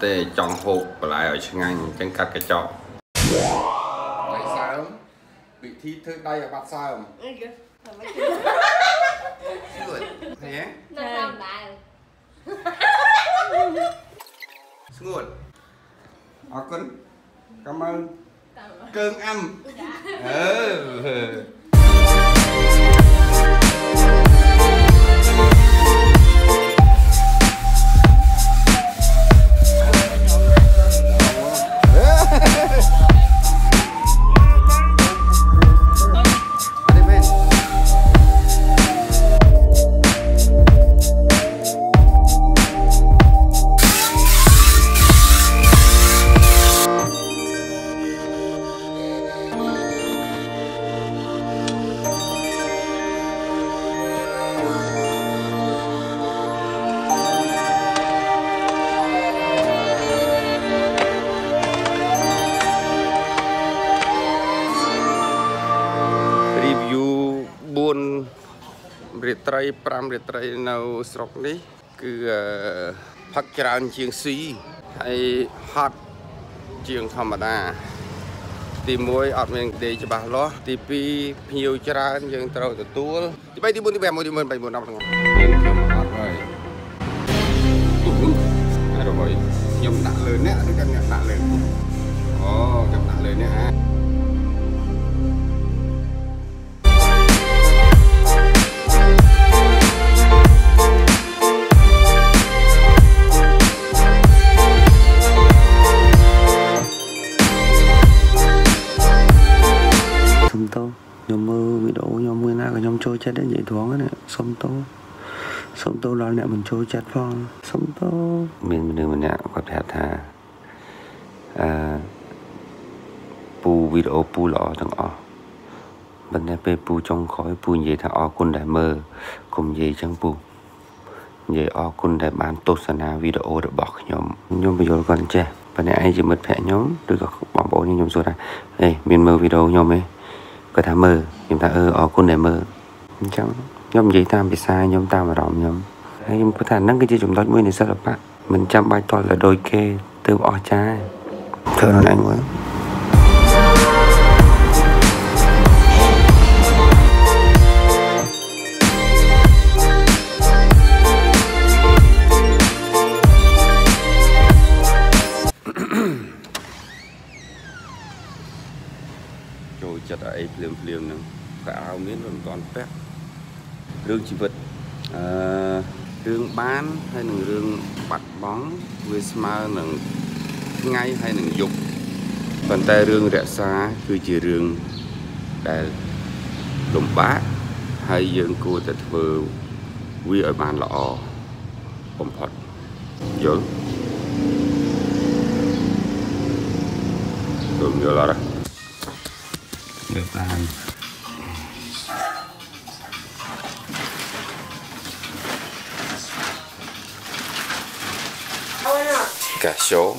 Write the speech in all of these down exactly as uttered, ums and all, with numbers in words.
ទេចង់ហូបបន្លែឲ្យឆ្ងាញ់អញ្ចឹងកាត់កញ្ចក់ដៃសើមវិធីធ្វើដៃឲ្យបាត់សើមអីគេធ្វើស្រួលហ៎នៅតាមដែរស្ងួតអរគុណcảm ơn cơn âm ừ. Rệt tray pram rệt tray nào sọc ní cứ phát tràn chiên xí hay hot chiên thầm đa tìm mối ở miền để cho bà lo tìm pi nhiều tràn nhưng tao tự tua thì bay đi buôn đi bè mua đi buôn bay buôn năm rồi rồi nhom nặng lớn nè nó cần nặng lớn ồ cầm nặng lớn nè ha sông tô nhóm mơ bị đổ nhóm mưa na của nhóm trôi chết đến vậy thoáng này sông tô sông tô lo nè mình trôi chết phong sông tô mình mình đừng mình nè có thể thà à pu video pu lọ thằng ọ bên đây pe pu trong khói pu gì thằng ọ quân đại mơ cùng gì chẳng pu vậy ọ quân đại bán tốt sana video được bọc nhóm nhóm bây giờ còn trẻ bên này ai chỉ mất phẹ nhóm được các bóng bố như nhóm số này đây mình mơ video nhóm ấy có thả mơ chúng ta ơ ở quân để mơ chẳng nhóm gì tam bị sai nhóm ta mà đỏm nhóm hay nhóm có thể nâng cái gì chúng tôi mới này sao là bạn mình chăm bài to là đôi kê từ bỏ trái thơ nó anh quá chặt ấy liềm liềm nữa phải áo miếng còn toàn pet rương chỉ vật rương bán hay là rương bạch bóng với smart là ngay hay là dục còn tay rương rẽ xa cứ chỉ rương để lùm bát hay dương cua thật vừa quy ở bàn lọ bông phật dữ thường như là đó được tan cả số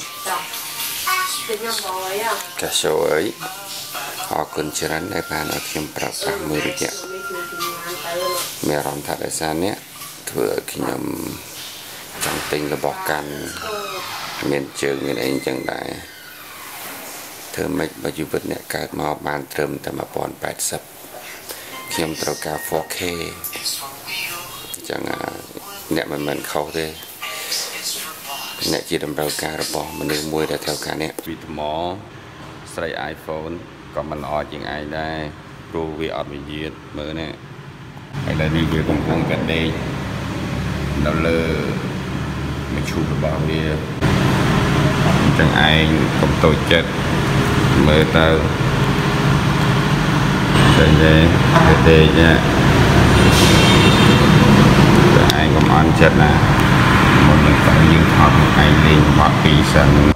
cả số ấy họ cần chơi đánh đại bàn ở khiêm bạc bạc mười được nhé mẹ rong thật ở xa nhé thừa khi nhầm trong tình là bỏ can miền trường miền anh chẳng đại thơ mạch và du vật nè cả màu bàn trầm tại mà bọn bạch sập khiêm trâu cá four K chẳng nè mình mình khâu thế nè chỉ đầm rau cá rồi bỏ mình được mua để theo cá nè vì mỏ xây iPhone còn mình ở chuyện ai đây pro vi ở bên dưới mới nè hay là đi về công công gần đây đâu lơ mình chụp được bao nhiêu chẳng ai không tổ chức mới tao đây đây đây nha ai cũng ăn chết nè một mình phải những học ai lên hoặc kỳ sẵn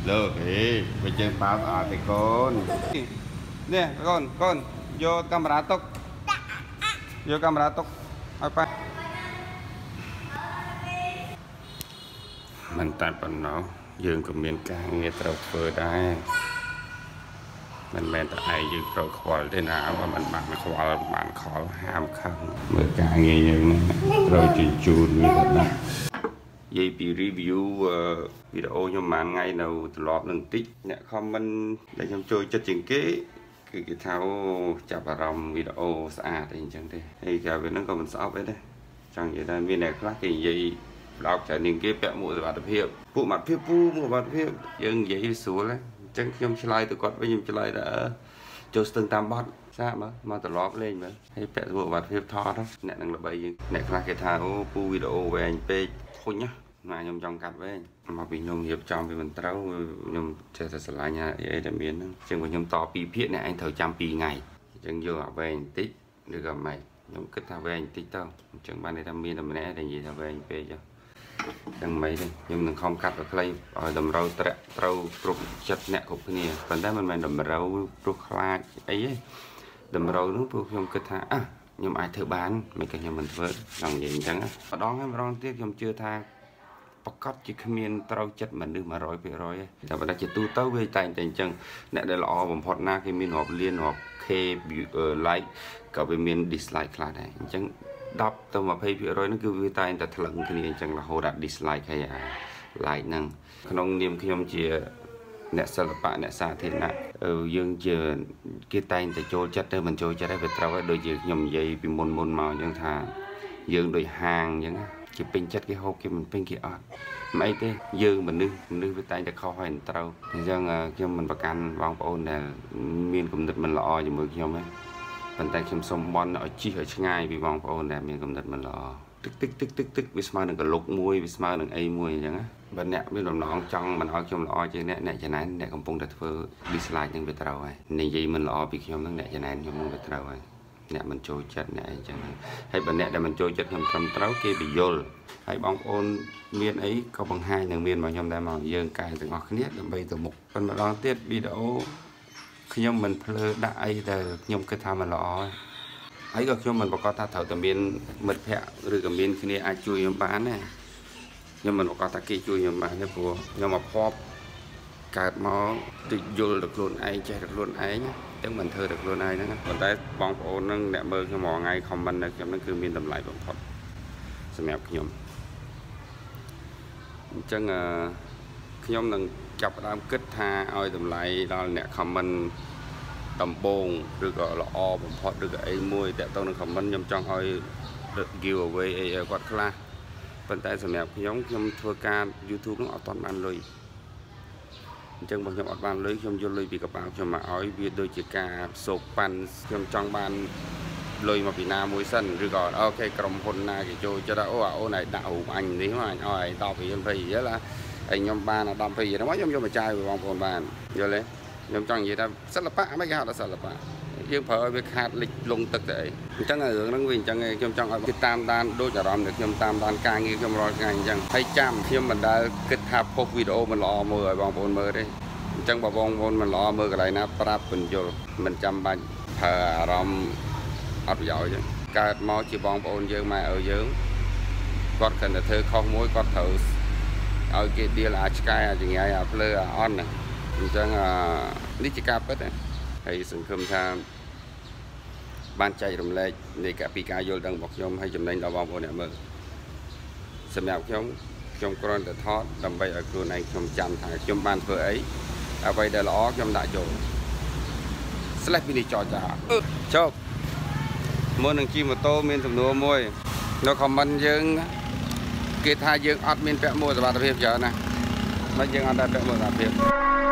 លើកហេបើជើងប៉ាស្អាតទេកូននេះកូនកូនយកកាមេរ៉ាទុកយកកាមេរ៉ាទុកឲ្យប៉ាមិនតែប៉ុណ្ណោះយើងក៏មានការងារត្រូវធ្វើដែរមិនមែនតែឯងយើងត្រូវខ្វល់ទេណាបើមិនបានខ្វល់បានខលហាមខឹងមើលការងារយើងណាត្រូវជញ្ជូនវាក៏ដែរនិយាយពី review វីដេអូខ្ញុំមួយថ្ងៃនៅត្រឡប់នឹងតិចអ្នក comment ដែលខ្ញុំចូលចិត្តជាងគេគឺគេថាចាប់អារម្មណ៍វីដេអូស្អាតអីអញ្ចឹងទេហើយកាលពេលហ្នឹងក៏មិនស្អប់អីដែរចង់និយាយថាមានអ្នកខ្លះគេនិយាយបដោកច្រើនជាងគេពាក់មួកសុវត្ថិភាពពួកមាត់ភាពពូមួកសុវត្ថិភាពយើងនិយាយស្រួលហ្នឹងអញ្ចឹងខ្ញុំឆ្លើយទៅគាត់វិញខ្ញុំឆ្លើយថាចូលស្ទឹងតាមបត់សាកមើលមកត្រឡប់លេងមើលហើយពាក់មួកសុវត្ថិភាពថតអ្នកនឹងល្បីយើងអ្នកខ្លះគេថាអូពូវីដេអូវែងពេកធុញណាណាខ្ញុំចង់កាត់វែងមកពីខ្ញុំរៀបចំវាមិនត្រូវខ្ញុំចេះតែស្រឡាញ់អីដែលមានហ្នឹងអញ្ចឹងខ្ញុំតពីភាគអ្នកឯងត្រូវចាំពីរថ្ងៃអញ្ចឹងយកអាវែងបន្តិចឬក៏មិនខ្ញុំគិតថាវែងបន្តិចទៅអញ្ចឹងបានន័យថាមានតែម្នាក់ដែលនិយាយថាវែងពេកចុះចឹងមិនទេខ្ញុំនឹងខំកាត់ឲ្យខ្លីឲ្យតម្រូវត្រាក់ត្រូវគ្រប់ចិត្តអ្នកគ្រប់គ្នាប៉ុន្តែមិនមែនតម្រូវព្រោះខ្លាចអីទេតម្រូវនោះព្រោះខ្ញុំគិតថាអះខ្ញុំអាចធ្វើបានមិនក៏ខ្ញុំមិនធ្វើចង់និយាយអញ្ចឹងម្ដងហើយម្ដងទៀតខ្ញុំជឿថាប្រកាសជាគ្មានត្រូវចិត្តមនុស្ស một trăm phần trăm ទេតែបើតែជាទូទៅវាតែងតែអញ្ចឹងអ្នកដែលល្អបំផុតណាគេមានរាប់លានរាប់ k like ក៏វាមាន dislike ខ្លះដែរអញ្ចឹងដប់ទៅ ยี่สิบเปอร์เซ็นต์ ហ្នឹងគឺវាតែងតែថ្លឹងគ្នាអញ្ចឹងរហូតដល់ dislike ហើយអា like ហ្នឹងក្នុងនាមខ្ញុំជាអ្នកសិល្បៈអ្នកសាធារណៈយើងជាគេតែងតែចូលចិត្តទៅមិនចូលចិត្តហើយវាត្រូវហើយដូចជាខ្ញុំនិយាយពីមុនមុនមកអញ្ចឹងថាយើងដូចហាងអញ្ចឹងគេពេញចិត្តគេហូបគេមិនពេញគេអត់មិនអីទេយើងមនុស្សមនុស្សវាតែងតែខុសហើយត្រូវអញ្ចឹងខ្ញុំមិនប្រកាន់បងប្អូនដែលមានគំនិតមិនល្អជាមួយខ្ញុំទេប៉ុន្តែខ្ញុំសូមបន់ឲ្យជីកឲ្យឆ្ងាយពីបងប្អូនដែលមានគំនិតមិនល្អទឹកទឹកទឹកទឹកទឹកវាស្មើនឹងកលុកមួយវាស្មើនឹងអីមួយអញ្ចឹងណាបើអ្នកមានដំណងចង់មិនឲ្យខ្ញុំល្អជាងអ្នកអ្នកចំណែនអ្នកកំពុងតែធ្វើ dislike នឹងវាត្រូវហើយនិយាយមិនល្អពីខ្ញុំនឹងអ្នកចំណែនខ្ញុំនឹងវាត្រូវហើយអ្នកមិនចូលចិត្តអ្នកអីចឹងហើយបើអ្នកដែលមិនចូលចិត្តខ្ញុំត្រឹមត្រូវគេបញ្យល់ហើយបងប្អូនមានអីក៏បង្ហាញនឹងមានមកខ្ញុំដែរមកយើងកែទាំងអស់គ្នាដើម្បីទៅមុខប៉ុន្តែម្ដងទៀតវីដេអូខ្ញុំមិនភ្លើដាក់អីដែលខ្ញុំគិតថាមិនល្អហើយក៏ខ្ញុំមិនប្រកាសថាត្រូវតែមានមិត្តភ័ក្តិឬក៏មានគ្នាអាចជួយខ្ញុំបានទេខ្ញុំមិនប្រកាសថាគេជួយខ្ញុំបានទេព្រោះខ្ញុំមកភ័ព្វកើតមកទៅយល់ទៅខ្លួនឯងចេះទៅខ្លួនឯងទាំងមិនធ្វើទៅខ្លួនឯងហ្នឹងប៉ុន្តែបងប្អូនហ្នឹងអ្នកមើលខ្ញុំរាល់ថ្ងៃ comment នៅខ្ញុំហ្នឹងគឺមានតម្លៃបំផុតសម្រាប់ខ្ញុំអញ្ចឹងខ្ញុំនឹងចាប់ផ្ដើមគិតថាឲ្យតម្លៃដល់អ្នក comment ដំបងឬក៏ល្អបំផុតឬក៏អីមួយតាក់ទងនឹង comment ខ្ញុំចង់ឲ្យ give away អីឲ្យគាត់ខ្លះប៉ុន្តែសម្រាប់ខ្ញុំខ្ញុំធ្វើការ YouTube ហ្នឹងអត់ទាន់បានលុយអញ្ចឹងបើខ្ញុំអត់បានលុយខ្ញុំយកលុយពីកប៉ាល់ខ្ញុំមកឲ្យវាដូចជាការសោកប៉ាន់ខ្ញុំចង់បានលុយមកពីណាមួយសិនឬក៏អូខេក្រុមហ៊ុនណាគេចូលចិត្តអូអូនឯងដាក់រូបអញនេះមកអញឲ្យឯងដប់រៀលยี่สิบរៀលហើយខ្ញុំបានដប់ยี่สิบរៀលមកខ្ញុំយកមកចាយបងប្អូនបានយល់ទេខ្ញុំចង់និយាយថាសិល្បៈមិនគេហៅថាសិល្បៈយើងប្រើឲ្យវាខាតលិចលងទឹកទៅអីអញ្ចឹងរឿងហ្នឹងវាអញ្ចឹងខ្ញុំចង់ឲ្យគេតាមដានដូចអារម្មណ៍ដែលខ្ញុំតាមដានការងារខ្ញុំរាល់ថ្ងៃអញ្ចឹងហើយចាំខ្ញុំមិនដែលគិតថាផុសវីដេអូមិនល្អមើលឲ្យបងប្អូនមើលទេអញ្ចឹងបើបងប្អូនមិនល្អមើលកន្លែងណាប្រាប់បញ្យល់មិនចាំបាច់ប្រើអារម្មណ៍អត់ប្រយោជន៍ទេកើតមកជាបងប្អូនយើងម៉ែឪយើងគាត់គិតតែធ្វើខុសមួយគាត់ត្រូវឲ្យគេដៀលអាចឆ្កែអាចញ៉ៃអាភ្លើអាអន់ណាអញ្ចឹងនេះជាការពិតហើយសង្ឃឹមថាបានចែករំលែកនៃការពីការយល់ដឹងរបស់ខ្ញុំហើយចំណេញដល់បងប្អូនអ្នកមើលសម្រាប់ខ្ញុំខ្ញុំគ្រាន់តែថតដើម្បីឲ្យខ្លួនឯងខ្ញុំចាំថាខ្ញុំបានធ្វើអីអ្វីដែលល្អខ្ញុំដាក់ចូលស្លេះពីនេះចោចចាចុះមុននឹងជិះម៉ូតូមានសំណួរមួយនៅ comment យើងគេថាយើងអត់មានពាក់មួកសុវត្ថិភាពច្រើនណាមិនយើងអត់ដែរពាក់មួកសុវត្ថិភាព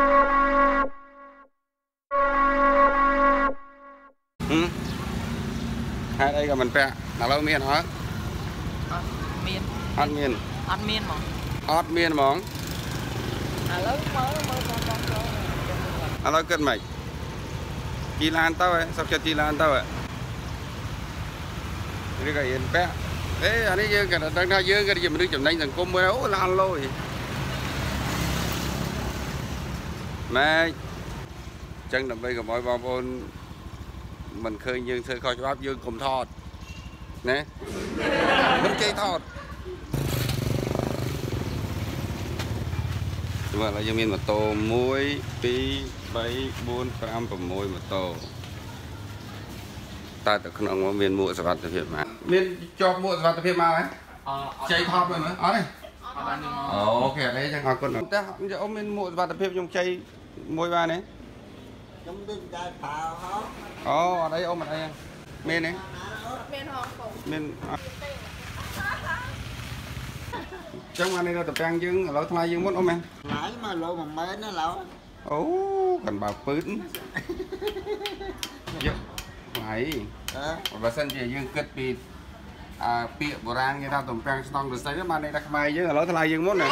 ហឹមហេតុអីក៏មិនពាក់ឥឡូវមានអត់អត់មានអត់មានអត់មានហ្មងអត់មានហ្មងឥឡូវមើលមើលបងបងឥឡូវគិតមិនជីឡានទៅហ៎សុខចិត្តជីឡានទៅហ៎ឬក៏យើងពាក់អេអានេះយើងក៏ដឹងថាយើងក៏ជាមនុស្សចំណេញសង្គមមួយអូឡានលុយ mẹ chân đầm bay của mọi bom ôn mình khơi dương thưa coi cho bác dương cùng thọt nè mình chơi thọt và là dân miền mà tô muối pi bảy bốn năm và muối mà tô ta từ khung ông miền mua sản phẩm thực hiện mà miền cho mua sản phẩm thực hiện mà đấy chơi thọt rồi nữa ở đây ok đấy chẳng hạn con ta giờ ông miền mua sản phẩm thực hiện trong chơi muối ba này ồ ở đây ôm ở đây miền này miền trong anh này là tập trang dương lỗ thay dương muốn ôm em nãy mà lỗ mà mới nó lỗ ố cần bảo pướn này và sân chỉ dương kết bị à bịa bồ rang như tao tập trang xong rồi xây mà này đặc bài chứ lỗ thay dương muốn này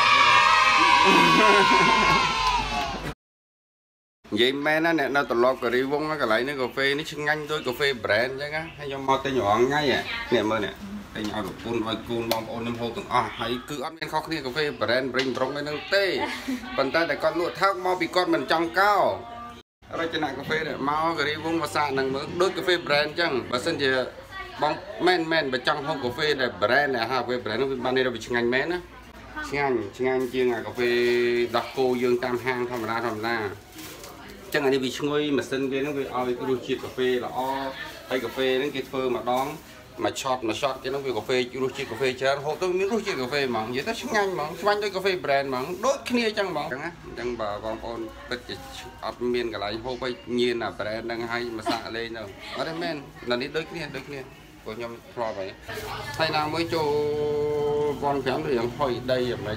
vậy mẹ nó nè nó tụi lọt cái riêng nó cái lại nó cà phê nó chưng nhanh thôi cà phê brand chứ á hay cho mò tay nhỏ ngay à nè mơ nè tay nhỏ được côn vai côn bom ôn năm hô từng à hay cứ ăn men khó khăn cà phê brand bring trong cái nâng tê phần tay để con lụa thác mò bị con mình trong cao rồi trên này cà phê này mò cái riêng mà xạ nâng mới đôi cà phê brand chăng và sân gì bom men men bên trong không cà phê này brand này ha cà phê brand nó ban đây là bị chưng nhanh mén á chưng nhanh chưng nhanh chiên cà phê đặc cô dương tam hang thầm ra thầm ra chẳng hạn như vì ngôi mà sân kia nó về ao cái đồ chiết cà phê là o hay cà phê nó cái phơ mà đón mà shot mà shot cái nó về cà phê đồ chiết cà phê chứ hộ tôi miếng đồ chiết cà phê mà vậy tất nhanh mà xung đây cà phê brand mà đôi kia chẳng mà chẳng á chẳng bà con con tất cả miền cả lại hô bay nhiên là brand đang hay mà xạ lên rồi ở đây men là đi đôi kia đôi kia của nhau pro vậy thay nào mới cho con khám thì hỏi đây mà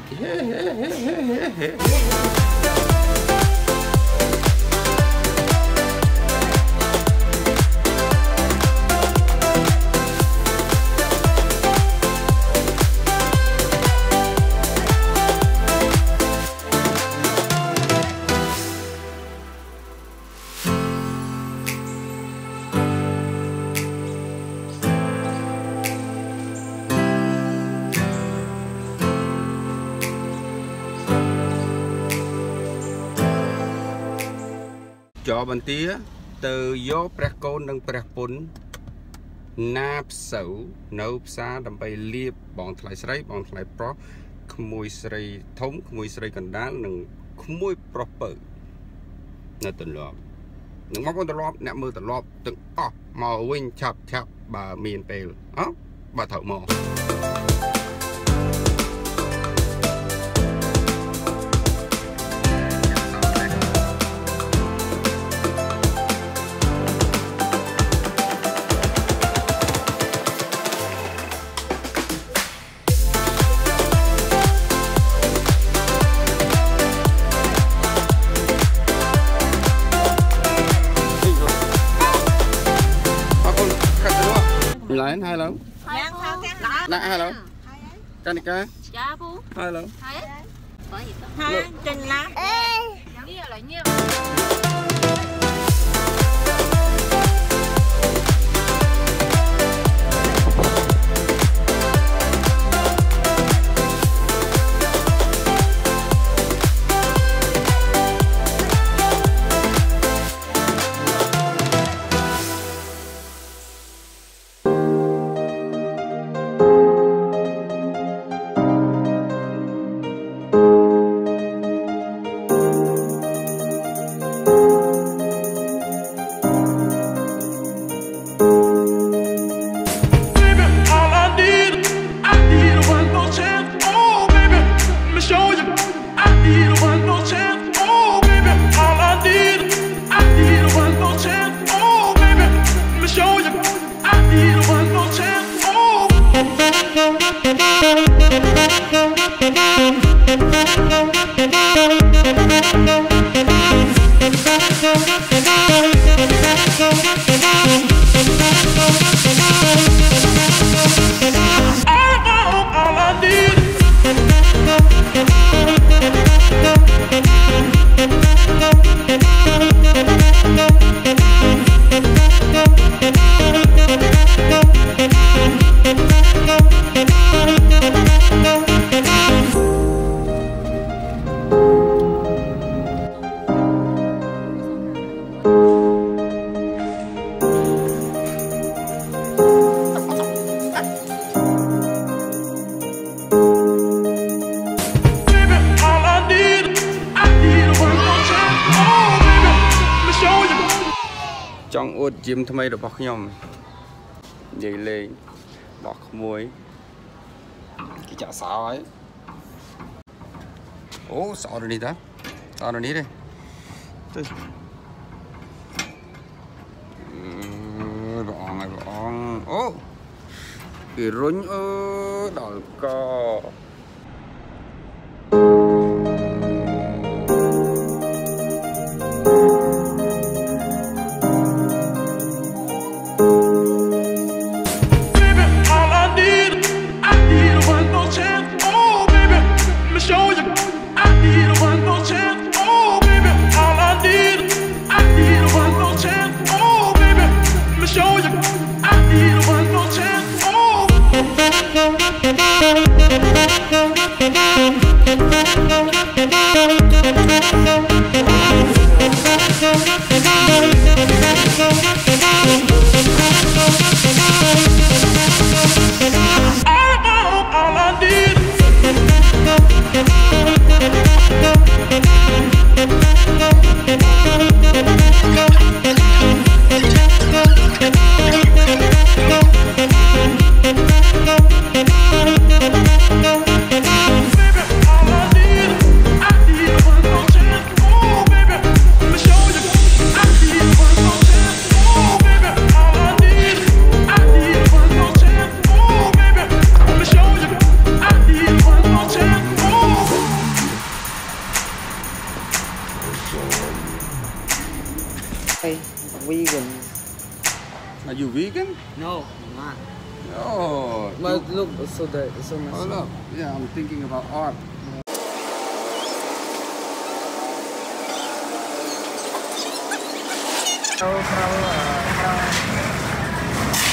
cho bên tía từ gió prek côn đang prek pun nạp sầu nấu xa đầm bay liệp bọn thay sấy bọn thay pro mùi sấy thống mùi sấy cần đá nừng mùi proper nó từng lọp nừng móc con từng lọp nè mưa từng lọp từng o màu win chập chập bà miền tây á bà thợ mò lại hai lắm nặng hai lắm cái này cái hai lắm hai trên lá អួតជីមថ្មីរបស់ខ្ញុំនិយាយលេងបោះក្មួយគេចាក់សោហើយអូសោនេះតាសោនេះទេទៅអឺបងអងហើយបងអងអូគេរុញអើដល់ក vegan. Are you vegan? No, I'm not. Oh. But look, so that so much. Oh look, yeah, I'm thinking about art. From, uh, from